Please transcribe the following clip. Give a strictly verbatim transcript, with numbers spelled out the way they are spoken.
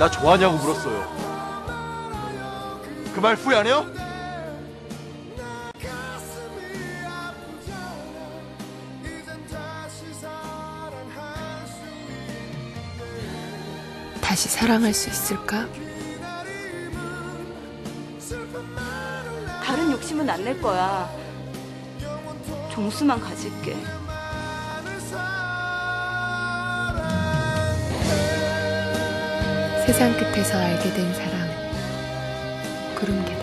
나 좋아하냐고 물었어요. 그 말 후회 안 해요? 다시 사랑할 수 있을까? 다른 욕심은 안 낼 거야. 종수만 가질게. 세상 끝에서 알게 된 사랑, 구름개.